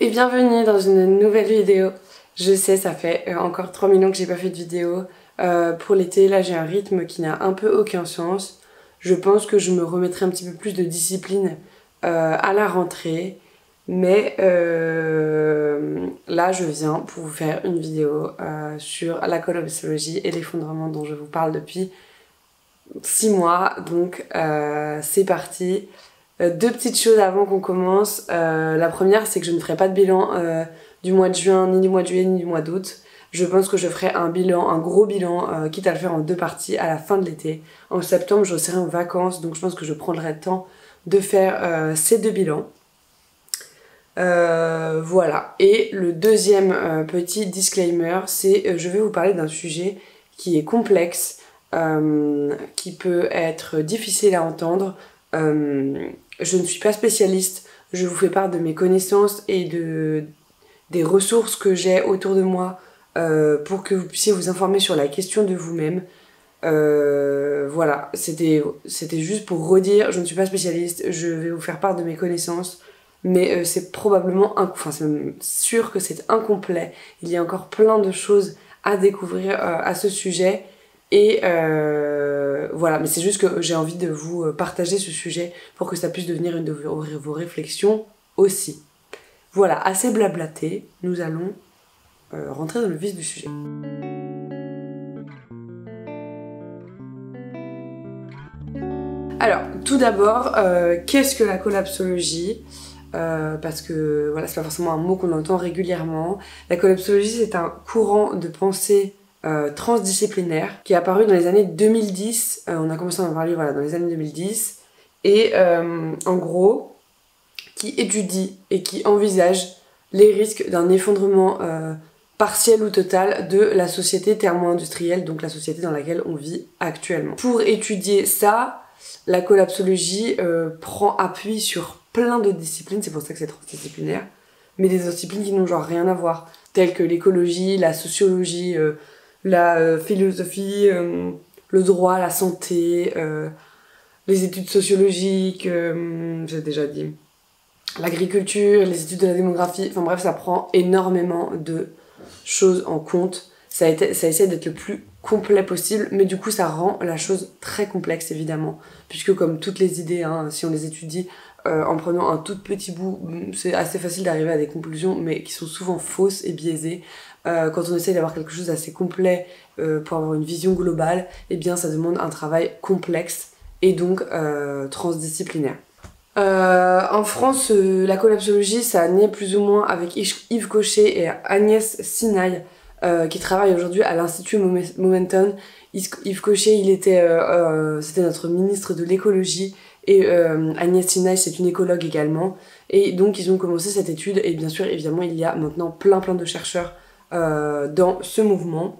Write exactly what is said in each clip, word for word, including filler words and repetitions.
Et bienvenue dans une nouvelle vidéo. Je sais, ça fait encore trois millions que j'ai pas fait de vidéo. Euh, pour l'été, là j'ai un rythme qui n'a un peu aucun sens. Je pense que je me remettrai un petit peu plus de discipline euh, à la rentrée. Mais euh, là je viens pour vous faire une vidéo euh, sur la collapsologie et l'effondrement dont je vous parle depuis six mois. Donc euh, c'est parti. Euh, deux petites choses avant qu'on commence. Euh, la première, c'est que je ne ferai pas de bilan euh, du mois de juin, ni du mois de juillet, ni du mois d'août. Je pense que je ferai un bilan, un gros bilan, euh, quitte à le faire en deux parties à la fin de l'été. En septembre, je serai en vacances, donc je pense que je prendrai le temps de faire euh, ces deux bilans. Euh, voilà. Et le deuxième euh, petit disclaimer, c'est euh, je vais vous parler d'un sujet qui est complexe, euh, qui peut être difficile à entendre. Euh, je ne suis pas spécialiste, je vous fais part de mes connaissances et de, des ressources que j'ai autour de moi euh, pour que vous puissiez vous informer sur la question de vous-même. Euh, voilà, c'était c'était juste pour redire, je ne suis pas spécialiste, je vais vous faire part de mes connaissances, mais euh, c'est probablement, inc- enfin c'est même sûr que c'est incomplet. Il y a encore plein de choses à découvrir euh, à ce sujet. Et euh, voilà, mais c'est juste que j'ai envie de vous partager ce sujet pour que ça puisse devenir une de vos réflexions aussi. Voilà, assez blablaté, nous allons euh, rentrer dans le vif du sujet. Alors, tout d'abord, euh, qu'est-ce que la collapsologie ? Euh, parce que voilà, c'est pas forcément un mot qu'on entend régulièrement. La collapsologie, c'est un courant de pensée Euh, transdisciplinaire qui est apparu dans les années deux mille dix. Euh, on a commencé à en parler voilà, dans les années deux mille dix. Et euh, en gros, qui étudie et qui envisage les risques d'un effondrement euh, partiel ou total de la société thermo-industrielle, donc la société dans laquelle on vit actuellement. Pour étudier ça, la collapsologie euh, prend appui sur plein de disciplines, c'est pour ça que c'est transdisciplinaire, mais des disciplines qui n'ont genre rien à voir, telles que l'écologie, la sociologie, euh, la euh, philosophie, euh, le droit, la santé, euh, les études sociologiques, euh, j'ai déjà dit, l'agriculture, les études de la démographie, enfin bref, ça prend énormément de choses en compte. Ça, a été, ça essaie d'être le plus complet possible, mais du coup ça rend la chose très complexe évidemment, puisque comme toutes les idées, hein, si on les étudie euh, en prenant un tout petit bout, c'est assez facile d'arriver à des conclusions, mais qui sont souvent fausses et biaisées. Euh, quand on essaie d'avoir quelque chose d'assez complet euh, pour avoir une vision globale, eh bien ça demande un travail complexe et donc euh, transdisciplinaire. Euh, en France, euh, la collapsologie, ça naît plus ou moins avec Yves Cochet et Agnès Sinaï, euh, qui travaillent aujourd'hui à l'Institut Momentum. Yves Cochet, il était, euh, euh, c'était notre ministre de l'écologie, et euh, Agnès Sinaï, c'est une écologue également. Et donc, ils ont commencé cette étude, et bien sûr, évidemment, il y a maintenant plein plein de chercheurs euh, dans ce mouvement.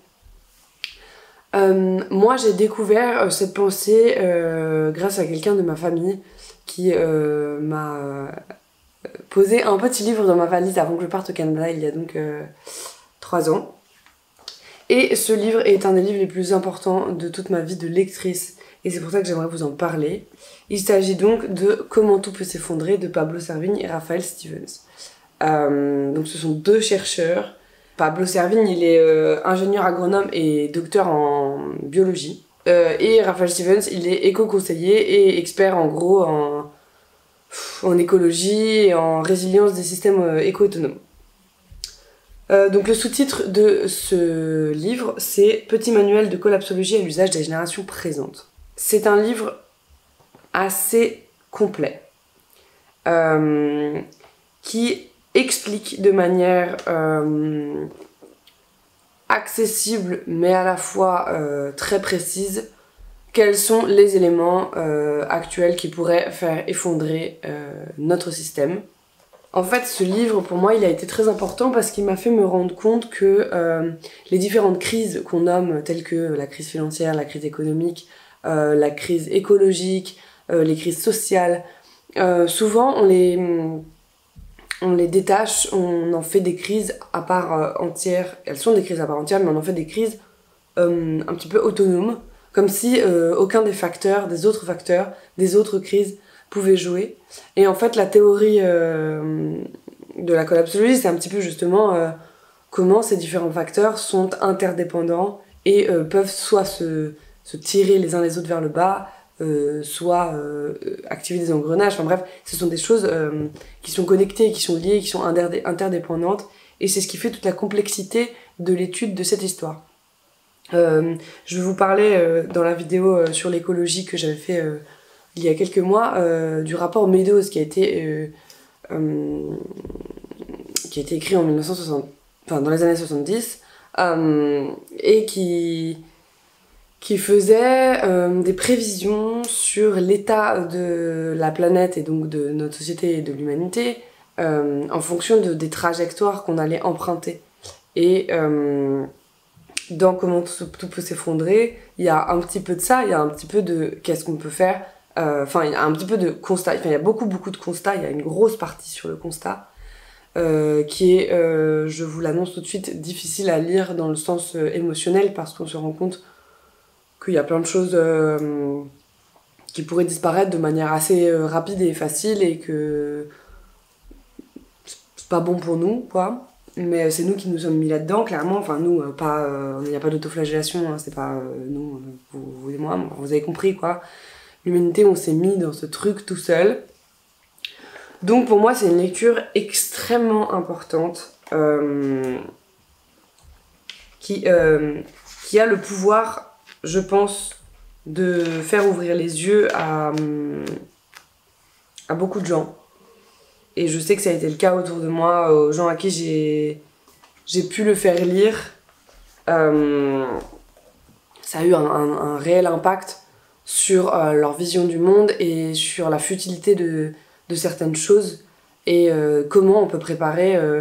Euh, moi, j'ai découvert euh, cette pensée euh, grâce à quelqu'un de ma famille qui euh, m'a euh, posé un petit livre dans ma valise avant que je parte au Canada, il y a donc euh, trois ans. Et ce livre est un des livres les plus importants de toute ma vie de lectrice, et c'est pour ça que j'aimerais vous en parler. Il s'agit donc de Comment tout peut s'effondrer de Pablo Servigne et Raphaël Stevens. Euh, donc ce sont deux chercheurs. Pablo Servigne, il est euh, ingénieur agronome et docteur en biologie. Euh, et Raphaël Stevens, il est éco-conseiller et expert en gros en, en écologie et en résilience des systèmes euh, éco-autonomes. Euh, donc le sous-titre de ce livre, c'est Petit manuel de collapsologie à l'usage des générations présentes. C'est un livre assez complet euh, qui explique de manière euh, accessible mais à la fois euh, très précise quels sont les éléments euh, actuels qui pourraient faire effondrer euh, notre système. En fait, ce livre, pour moi, il a été très important parce qu'il m'a fait me rendre compte que euh, les différentes crises qu'on nomme, telles que la crise financière, la crise économique, euh, la crise écologique, euh, les crises sociales, euh, souvent on les, on les détache, on en fait des crises à part euh, entière. Elles sont des crises à part entière, mais on en fait des crises euh, un petit peu autonomes, comme si euh, aucun des facteurs, des autres facteurs, des autres crises pouvait jouer. Et en fait, la théorie euh, de la collapsologie, c'est un petit peu justement euh, comment ces différents facteurs sont interdépendants et euh, peuvent soit se, se tirer les uns les autres vers le bas, euh, soit euh, activer des engrenages. Enfin bref, ce sont des choses euh, qui sont connectées, qui sont liées, qui sont interdépendantes, et c'est ce qui fait toute la complexité de l'étude de cette histoire. Euh, je vais vous parler euh, dans la vidéo euh, sur l'écologie que j'avais fait euh, il y a quelques mois euh, du rapport Meadows qui a été euh, euh, qui a été écrit en mille neuf cent soixante, enfin dans les années soixante-dix, euh, et qui qui faisait euh, des prévisions sur l'état de la planète et donc de notre société et de l'humanité euh, en fonction de, des trajectoires qu'on allait emprunter. Et euh, dans comment tout, tout peut s'effondrer, il y a un petit peu de ça, il y a un petit peu de qu'est-ce qu'on peut faire, enfin euh, il y a un petit peu de constat, enfin il y a beaucoup beaucoup de constats, il y a une grosse partie sur le constat euh, qui est, euh, je vous l'annonce tout de suite, difficile à lire dans le sens euh, émotionnel parce qu'on se rend compte qu'il y a plein de choses euh, qui pourraient disparaître de manière assez euh, rapide et facile et que c'est pas bon pour nous, quoi. Mais c'est nous qui nous sommes mis là-dedans, clairement. Enfin, nous, euh, pas, il euh, n'y a pas d'autoflagellation, hein, c'est pas euh, nous, euh, vous, vous et moi, vous avez compris, quoi. L'humanité, on s'est mis dans ce truc tout seul. Donc, pour moi, c'est une lecture extrêmement importante euh, qui, euh, qui a le pouvoir, je pense, de faire ouvrir les yeux à, à beaucoup de gens. Et je sais que ça a été le cas autour de moi, aux gens à qui j'ai, j'ai pu le faire lire. Euh, ça a eu un, un, un réel impact sur euh, leur vision du monde et sur la futilité de, de certaines choses et euh, comment on peut préparer euh,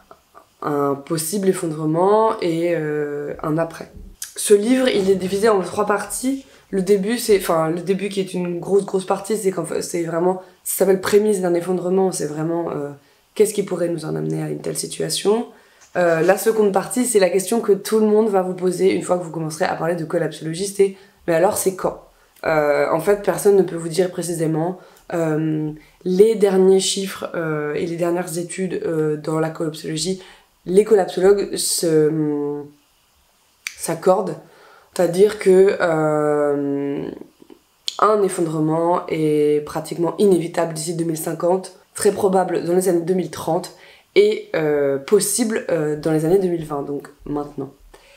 un possible effondrement et euh, un après. Ce livre, il est divisé en trois parties. Le début, c'est, enfin, le début qui est une grosse, grosse partie, c'est qu'en fait, c'est vraiment, ça s'appelle prémisse d'un effondrement, c'est vraiment, euh, qu'est-ce qui pourrait nous en amener à une telle situation. Euh, la seconde partie, c'est la question que tout le monde va vous poser une fois que vous commencerez à parler de collapsologie, c'est, mais alors, c'est quand? Euh, en fait, personne ne peut vous dire précisément. Euh, les derniers chiffres euh, et les dernières études euh, dans la collapsologie, les collapsologues se, s'accordent. C'est-à-dire que euh, un effondrement est pratiquement inévitable d'ici deux mille cinquante, très probable dans les années deux mille trente et euh, possible euh, dans les années deux mille vingt, donc maintenant.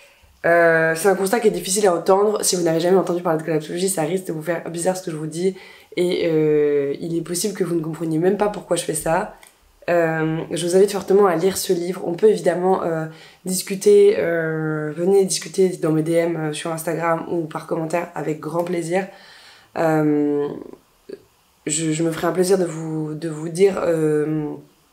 Euh, c'est un constat qui est difficile à entendre. Si vous n'avez jamais entendu parler de collapsologie, ça risque de vous faire bizarre ce que je vous dis. Et euh, il est possible que vous ne compreniez même pas pourquoi je fais ça. Euh, je vous invite fortement à lire ce livre. On peut évidemment euh, discuter, euh, venez discuter dans mes D M euh, sur Instagram ou par commentaire avec grand plaisir. Euh, je, je me ferai un plaisir de vous, de vous dire euh,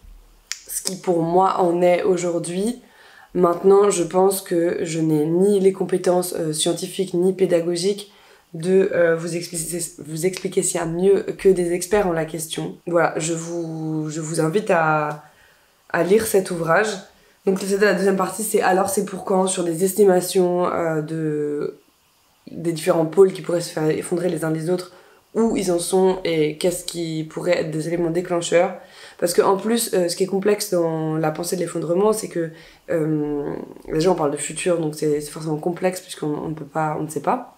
ce qui pour moi en est aujourd'hui. Maintenant, je pense que je n'ai ni les compétences euh, scientifiques ni pédagogiques de euh, vous, expliquer, vous expliquer ça mieux que des experts en la question. Voilà, je vous, je vous invite à, à lire cet ouvrage. Donc c'était la deuxième partie, c'est alors c'est pour quand, sur des estimations euh, de, des différents pôles qui pourraient se faire effondrer les uns les autres, où ils en sont et qu'est-ce qui pourrait être des éléments déclencheurs. Parce qu'en plus, euh, ce qui est complexe dans la pensée de l'effondrement, c'est que euh, déjà on parle de futur, donc c'est forcément complexe puisqu'on on ne peut pas, on ne sait pas.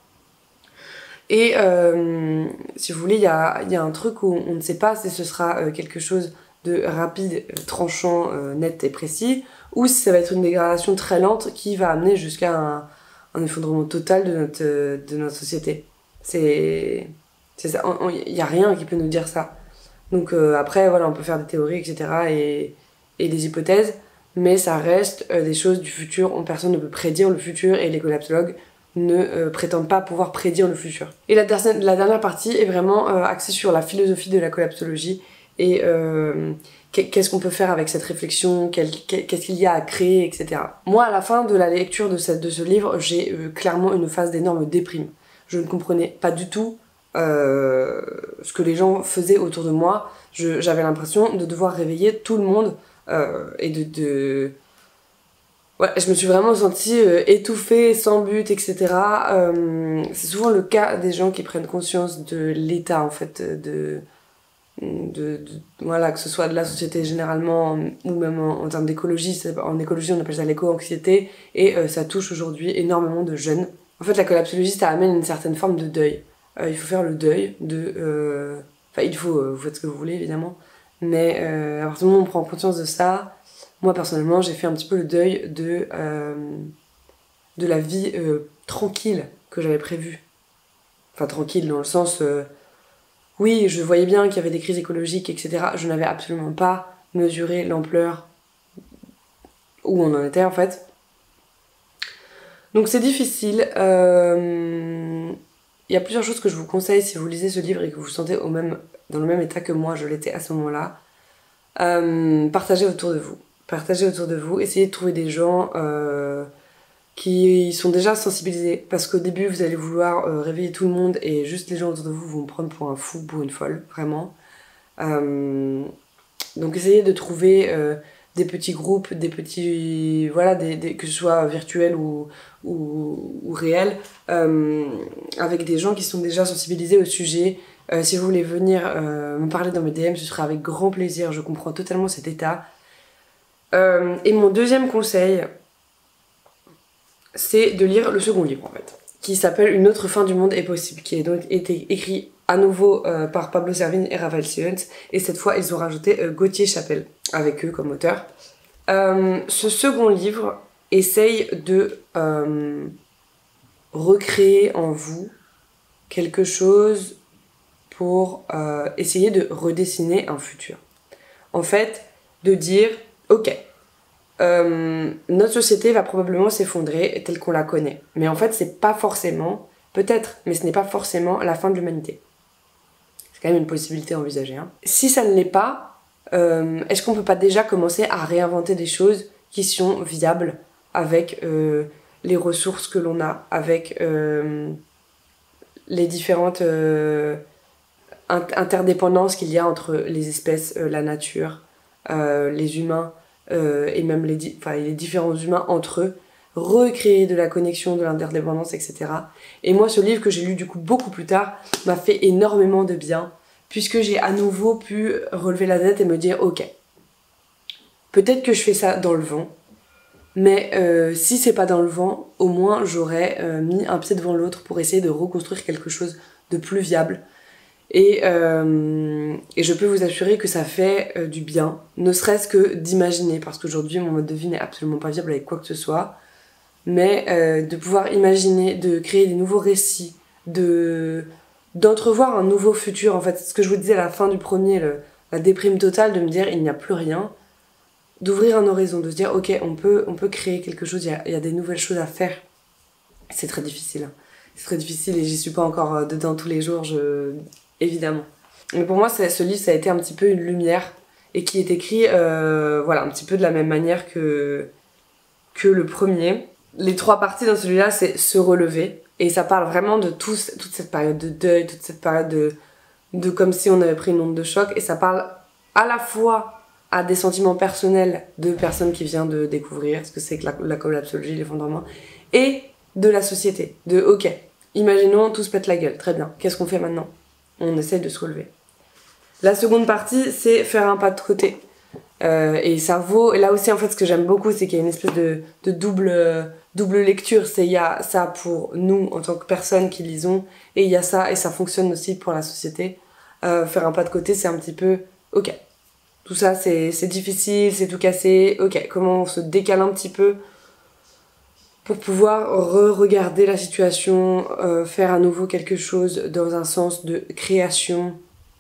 Et euh, si vous voulez, il y a, y a un truc où on ne sait pas si ce sera euh, quelque chose de rapide, tranchant, euh, net et précis, ou si ça va être une dégradation très lente qui va amener jusqu'à un, un effondrement total de notre, de notre société. C'est ça, il n'y a rien qui peut nous dire ça. Donc euh, après, voilà, on peut faire des théories, et cetera et, et des hypothèses, mais ça reste euh, des choses du futur. On, personne ne peut prédire le futur et les collapsologues ne euh, prétendent pas pouvoir prédire le futur. Et la, der la dernière partie est vraiment euh, axée sur la philosophie de la collapsologie et euh, qu'est-ce qu'on peut faire avec cette réflexion, qu'est-ce qu'il y a à créer, et cetera. Moi, à la fin de la lecture de, cette, de ce livre, j'ai euh, clairement une phase d'énorme déprime. Je ne comprenais pas du tout euh, ce que les gens faisaient autour de moi. J'avais l'impression de devoir réveiller tout le monde euh, et de... de... Ouais, je me suis vraiment sentie euh, étouffée, sans but, et cetera. Euh, c'est souvent le cas des gens qui prennent conscience de l'état, en fait, de, de, de, voilà, que ce soit de la société généralement ou même en, en termes d'écologie. En écologie, on appelle ça l'éco-anxiété, et euh, ça touche aujourd'hui énormément de jeunes. En fait, la collapsologie, ça amène une certaine forme de deuil. Euh, il faut faire le deuil de... Euh... Enfin, il faut, euh, vous faites ce que vous voulez, évidemment, mais euh, à partir du moment où on prend conscience de ça, moi, personnellement, j'ai fait un petit peu le deuil de, euh, de la vie euh, tranquille que j'avais prévue. Enfin, tranquille dans le sens... Euh, Oui, je voyais bien qu'il y avait des crises écologiques, et cetera. Je n'avais absolument pas mesuré l'ampleur où on en était, en fait. Donc c'est difficile. Euh... Il y a plusieurs choses que je vous conseille si vous lisez ce livre et que vous vous sentez au même, dans le même état que moi, je l'étais à ce moment-là. Euh... Partagez autour de vous. Partagez autour de vous. Essayez de trouver des gens... Euh... qui sont déjà sensibilisés, parce qu'au début vous allez vouloir euh, réveiller tout le monde et juste les gens autour de vous vont me prendre pour un fou, pour une folle, vraiment. Euh, donc essayez de trouver euh, des petits groupes, des petits, voilà, des, des, que ce soit virtuel ou, ou, ou réel, euh, avec des gens qui sont déjà sensibilisés au sujet. Euh, si vous voulez venir euh, me parler dans mes D M, ce sera avec grand plaisir, je comprends totalement cet état. Euh, et mon deuxième conseil, c'est de lire le second livre en fait, qui s'appelle Une autre fin du monde est possible, qui a donc été écrit à nouveau euh, par Pablo Servigne et Raphaël Stevens, et cette fois ils ont rajouté euh, Gauthier Chapelle avec eux comme auteur. Euh, ce second livre essaye de euh, recréer en vous quelque chose pour euh, essayer de redessiner un futur. En fait, de dire, ok, Euh, notre société va probablement s'effondrer telle qu'on la connaît. Mais en fait, c'est pas forcément, peut-être, mais ce n'est pas forcément la fin de l'humanité. C'est quand même une possibilité envisagée. Hein. Si ça ne l'est pas, euh, est-ce qu'on peut pas déjà commencer à réinventer des choses qui sont viables avec euh, les ressources que l'on a, avec euh, les différentes euh, interdépendances qu'il y a entre les espèces, euh, la nature, euh, les humains, Euh, et même les, di enfin, les différents humains entre eux, recréer de la connexion, de l'interdépendance, et cetera. Et moi, ce livre que j'ai lu du coup beaucoup plus tard m'a fait énormément de bien, puisque j'ai à nouveau pu relever la tête et me dire, ok, peut-être que je fais ça dans le vent, mais euh, si c'est pas dans le vent, au moins j'aurais euh, mis un pied devant l'autre pour essayer de reconstruire quelque chose de plus viable. Et, euh, et je peux vous assurer que ça fait euh, du bien, ne serait-ce que d'imaginer, parce qu'aujourd'hui mon mode de vie n'est absolument pas viable avec quoi que ce soit, mais euh, de pouvoir imaginer, de créer des nouveaux récits, de d'entrevoir un nouveau futur. En fait, ce que je vous disais à la fin du premier, le, la déprime totale, de me dire il n'y a plus rien, d'ouvrir un horizon, de se dire ok, on peut, on peut créer quelque chose, il y a, il y a des nouvelles choses à faire. C'est très difficile, c'est très difficile et j'y suis pas encore dedans tous les jours, je... évidemment. Mais pour moi, ce livre, ça a été un petit peu une lumière, et qui est écrit, euh, voilà, un petit peu de la même manière que, que le premier. Les trois parties dans celui-là, c'est se relever, et ça parle vraiment de tout, toute cette période de deuil, toute cette période de, de comme si on avait pris une onde de choc, et ça parle à la fois à des sentiments personnels de personnes qui viennent de découvrir ce que c'est que la, la collapsologie, l'effondrement, et de la société, de ok, imaginons tout se pète la gueule, très bien, qu'est-ce qu'on fait maintenant ? On essaie de se relever. La seconde partie, c'est faire un pas de côté. Euh, et ça vaut... Et là aussi, en fait, ce que j'aime beaucoup, c'est qu'il y a une espèce de, de double, euh, double lecture. C'est il y a ça pour nous, en tant que personnes qui lisons, et il y a ça, et ça fonctionne aussi pour la société. Euh, faire un pas de côté, c'est un petit peu... Ok, tout ça, c'est difficile, c'est tout cassé. Ok, comment on se décale un petit peu pour pouvoir re-regarder la situation, euh, faire à nouveau quelque chose dans un sens de création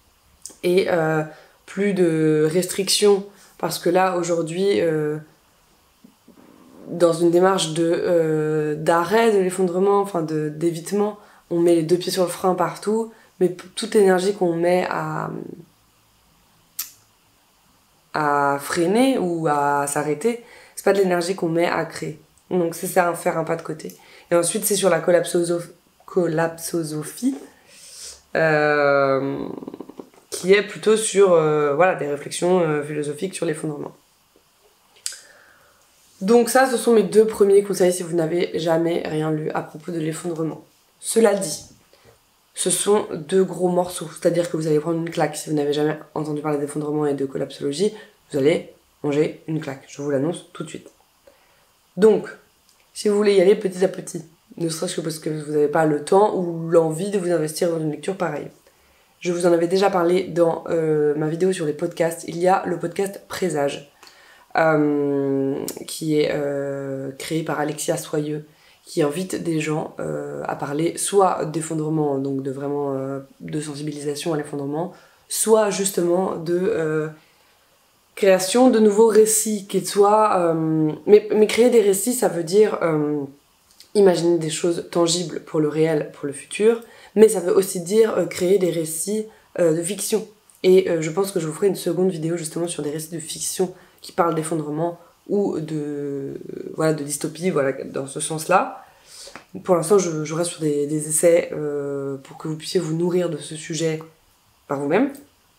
et euh, plus de restrictions, parce que là aujourd'hui euh, dans une démarche de euh, d'arrêt de l'effondrement, enfin de d'évitement, on met les deux pieds sur le frein partout, mais toute l'énergie qu'on met à à freiner ou à s'arrêter, c'est pas de l'énergie qu'on met à créer. Donc c'est ça, faire un pas de côté. Et ensuite c'est sur la collapsosophie, collapsosophie euh, qui est plutôt sur euh, voilà, des réflexions euh, philosophiques sur l'effondrement. Donc ça, ce sont mes deux premiers conseils si vous n'avez jamais rien lu à propos de l'effondrement. Cela dit, ce sont deux gros morceaux. C'est-à-dire que vous allez prendre une claque. Si vous n'avez jamais entendu parler d'effondrement et de collapsologie, vous allez manger une claque. Je vous l'annonce tout de suite. Donc, si vous voulez y aller petit à petit, ne serait-ce que parce que vous n'avez pas le temps ou l'envie de vous investir dans une lecture pareille. Je vous en avais déjà parlé dans euh, ma vidéo sur les podcasts. Il y a le podcast Présage, euh, qui est euh, créé par Alexia Soyeux, qui invite des gens euh, à parler soit d'effondrement, donc de vraiment euh, de sensibilisation à l'effondrement, soit justement de euh, création de nouveaux récits, qu'ils soient... Euh, mais, mais créer des récits, ça veut dire euh, imaginer des choses tangibles pour le réel, pour le futur, mais ça veut aussi dire euh, créer des récits euh, de fiction. Et euh, je pense que je vous ferai une seconde vidéo justement sur des récits de fiction qui parlent d'effondrement ou de, voilà, de dystopie, voilà, dans ce sens-là. Pour l'instant, je, je reste sur des, des essais euh, pour que vous puissiez vous nourrir de ce sujet par vous-même.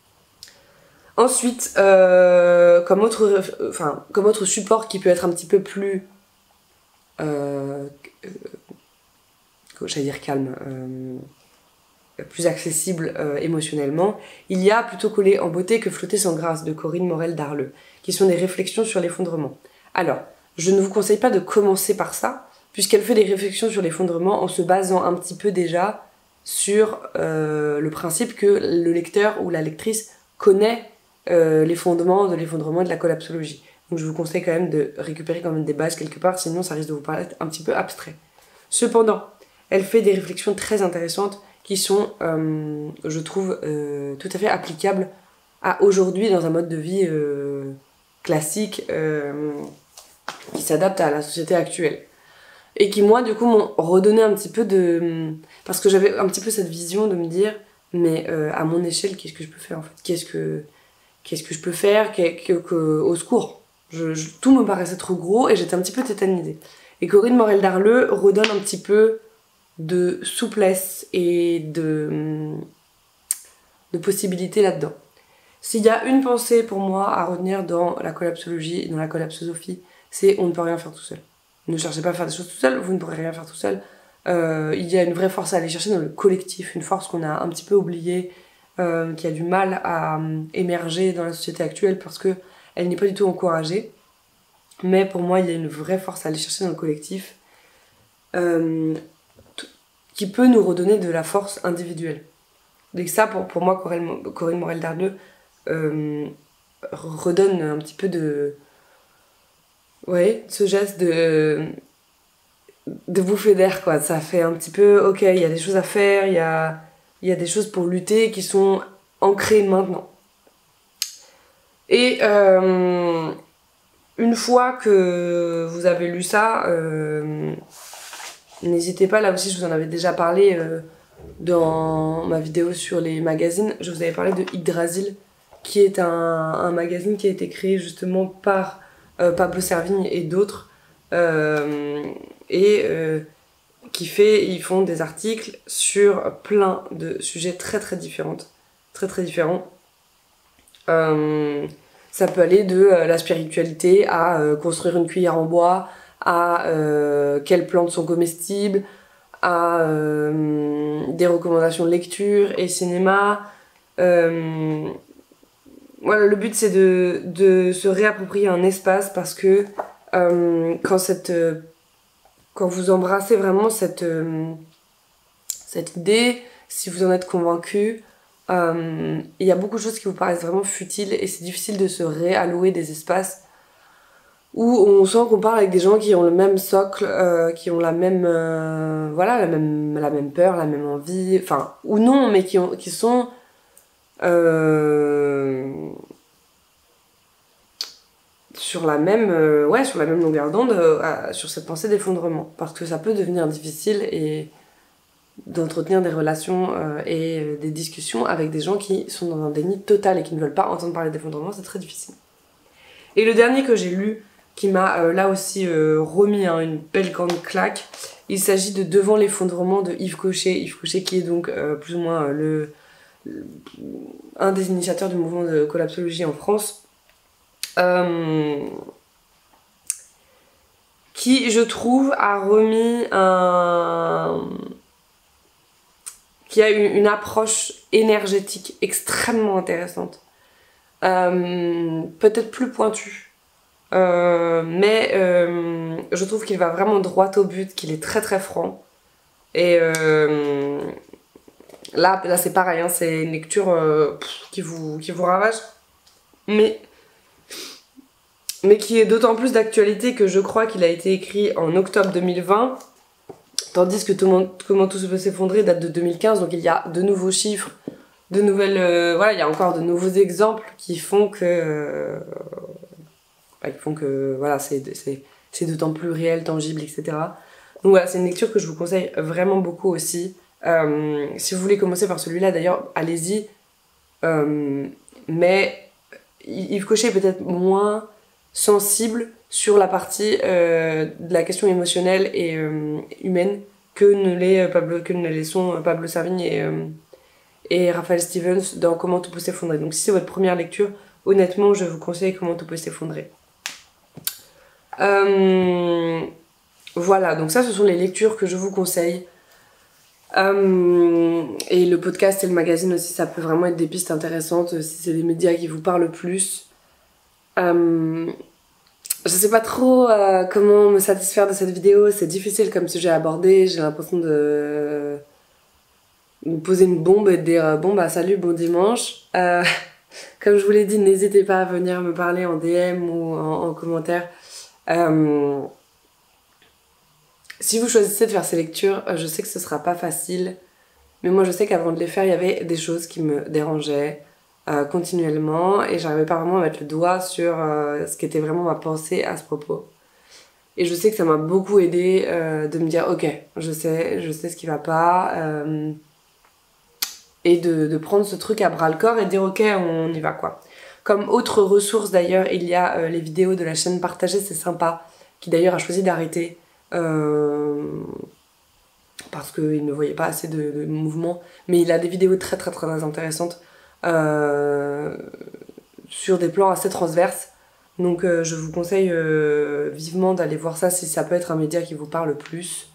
Ensuite, euh, comme, autre, enfin, comme autre support qui peut être un petit peu plus... Euh, euh, j'allais dire calme, euh, plus accessible euh, émotionnellement, il y a Plutôt coller en beauté que flotter sans grâce de Corinne Morel-Darleux, qui sont des réflexions sur l'effondrement. Alors, je ne vous conseille pas de commencer par ça, puisqu'elle fait des réflexions sur l'effondrement en se basant un petit peu déjà sur euh, le principe que le lecteur ou la lectrice connaît euh, les fondements de l'effondrement et de la collapsologie. Donc je vous conseille quand même de récupérer quand même des bases quelque part, sinon ça risque de vous paraître un petit peu abstrait. Cependant, elle fait des réflexions très intéressantes qui sont, euh, je trouve, euh, tout à fait applicables à aujourd'hui dans un mode de vie euh, classique euh, qui s'adapte à la société actuelle. Et qui, moi, du coup, m'ont redonné un petit peu de... Parce que j'avais un petit peu cette vision de me dire, mais euh, à mon échelle, qu'est-ce que je peux faire, en fait? Qu'est-ce que, qu'est-ce que je peux faire que, que, que, Au secours. Je, je, tout me paraissait trop gros et j'étais un petit peu tétanisée. Et Corinne Morel-Darleux redonne un petit peu de souplesse et de, de possibilités là-dedans. S'il y a une pensée pour moi à retenir dans la collapsologie, dans la collapsosophie, c'est on ne peut rien faire tout seul. Ne cherchez pas à faire des choses tout seul, vous ne pourrez rien faire tout seul. Euh, il y a une vraie force à aller chercher dans le collectif, une force qu'on a un petit peu oubliée, euh, qui a du mal à euh, émerger dans la société actuelle parce que elle n'est pas du tout encouragée. Mais pour moi, il y a une vraie force à aller chercher dans le collectif euh, qui peut nous redonner de la force individuelle. Donc ça, pour, pour moi, Corinne, Corinne Morel-Darleux euh, redonne un petit peu de... Ouais, ce geste de, de bouffée d'air, quoi. Ça fait un petit peu, ok, il y a des choses à faire, il y a, il y a des choses pour lutter qui sont ancrées maintenant. Et euh, une fois que vous avez lu ça, euh, n'hésitez pas, là aussi je vous en avais déjà parlé euh, dans ma vidéo sur les magazines, je vous avais parlé de Yggdrasil, qui est un, un magazine qui a été créé justement par... Euh, Pablo Servigne et d'autres euh, et euh, qui fait, ils font des articles sur plein de sujets très très différents très très différents euh, ça peut aller de euh, la spiritualité à euh, construire une cuillère en bois à euh, quelles plantes sont comestibles à euh, des recommandations de lecture et cinéma euh, Voilà, le but c'est de, de se réapproprier un espace parce que euh, quand, cette, euh, quand vous embrassez vraiment cette, euh, cette idée, si vous en êtes convaincu, euh, il y a beaucoup de choses qui vous paraissent vraiment futiles et c'est difficile de se réallouer des espaces où on sent qu'on parle avec des gens qui ont le même socle, euh, qui ont la même, euh, voilà, la même, la même peur, la même envie, enfin, ou non, mais qui, ont, qui sont... Euh, sur la même euh, ouais sur la même longueur d'onde euh, sur cette pensée d'effondrement parce que ça peut devenir difficile et d'entretenir des relations euh, et euh, des discussions avec des gens qui sont dans un déni total et qui ne veulent pas entendre parler d'effondrement, c'est très difficile. Et le dernier que j'ai lu qui m'a euh, là aussi euh, remis hein, une belle grande claque, il s'agit de Devant l'effondrement de Yves Cochet. Yves Cochet qui est donc euh, plus ou moins euh, le, le un des initiateurs du mouvement de collapsologie en France. Euh, qui, je trouve, a remis un... qui a une, une approche énergétique extrêmement intéressante. Euh, peut-être plus pointue. Euh, mais euh, je trouve qu'il va vraiment droit au but, qu'il est très très franc. Et euh, là, là c'est pareil, hein, c'est une lecture euh, qui, vous, qui vous ravage. Mais, mais qui est d'autant plus d'actualité que je crois qu'il a été écrit en octobre deux mille vingt. Tandis que tout le monde, Comment tout se peut s'effondrer date de deux mille quinze. Donc il y a de nouveaux chiffres, de nouvelles... Euh, voilà, il y a encore de nouveaux exemples qui font que... Euh, qui font que voilà, c'est d'autant plus réel, tangible, et cetera. Donc voilà, c'est une lecture que je vous conseille vraiment beaucoup aussi. Euh, si vous voulez commencer par celui-là, d'ailleurs, allez-y. Euh, mais Yves Cochet est peut-être moins sensible sur la partie euh, de la question émotionnelle et euh, humaine que ne, les, Pablo, que ne les sont Pablo Servigne et, euh, et Raphaël Stevens dans Comment tout peut s'effondrer. Donc si c'est votre première lecture, honnêtement, je vous conseille Comment tout peut s'effondrer. Euh, voilà, donc ça ce sont les lectures que je vous conseille. Euh, et le podcast et le magazine aussi, ça peut vraiment être des pistes intéressantes si c'est des médias qui vous parlent plus. Euh, je sais pas trop euh, comment me satisfaire de cette vidéo, c'est difficile comme sujet à aborder, j'ai l'impression de me poser une bombe et de dire euh, bon bah salut, bon dimanche. Euh, comme je vous l'ai dit, n'hésitez pas à venir me parler en D M ou en, en commentaire. Euh, si vous choisissez de faire ces lectures, je sais que ce sera pas facile, mais moi je sais qu'avant de les faire, il y avait des choses qui me dérangeaient euh, continuellement et j'arrivais pas vraiment à mettre le doigt sur euh, ce qui était vraiment ma pensée à ce propos. Et je sais que ça m'a beaucoup aidé euh, de me dire ok, je sais, je sais ce qui va pas, euh, et de, de prendre ce truc à bras le corps et de dire ok, on y va quoi. Comme autre ressource d'ailleurs, il y a euh, les vidéos de la chaîne Partagée, c'est sympa, qui d'ailleurs a choisi d'arrêter euh, parce qu'il ne voyait pas assez de, de mouvement, mais il a des vidéos très très très intéressantes euh, sur des plans assez transverses, donc euh, je vous conseille euh, vivement d'aller voir ça si ça peut être un média qui vous parle plus.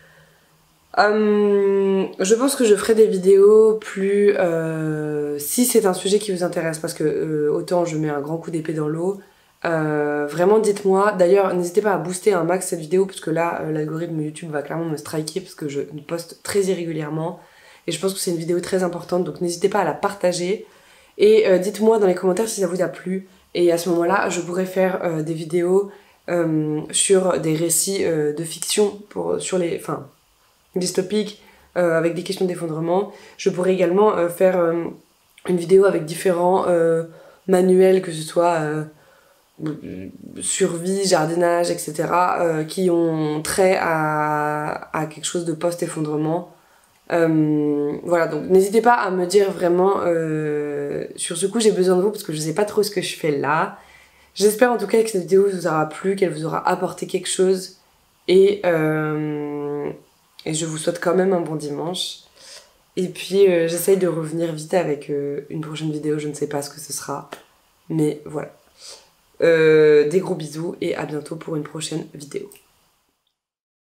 Euh, je pense que je ferai des vidéos plus euh, si c'est un sujet qui vous intéresse, parce que euh, autant je mets un grand coup d'épée dans l'eau. Euh, vraiment dites-moi, d'ailleurs n'hésitez pas à booster un max cette vidéo parce que là euh, l'algorithme YouTube va clairement me striker parce que je poste très irrégulièrement et je pense que c'est une vidéo très importante, donc n'hésitez pas à la partager et euh, dites-moi dans les commentaires si ça vous a plu et à ce moment là je pourrais faire euh, des vidéos euh, sur des récits euh, de fiction pour, sur les, enfin, dystopiques euh, avec des questions d'effondrement. Je pourrais également euh, faire euh, une vidéo avec différents euh, manuels, que ce soit euh, survie, jardinage, et cetera, euh, qui ont trait à, à quelque chose de post-effondrement. Euh, voilà, donc n'hésitez pas à me dire vraiment, euh, sur ce coup j'ai besoin de vous parce que je sais pas trop ce que je fais là. J'espère en tout cas que cette vidéo vous aura plu, qu'elle vous aura apporté quelque chose et, euh, et je vous souhaite quand même un bon dimanche. Et puis euh, j'essaye de revenir vite avec euh, une prochaine vidéo, je ne sais pas ce que ce sera, mais voilà. Euh, des gros bisous et à bientôt pour une prochaine vidéo.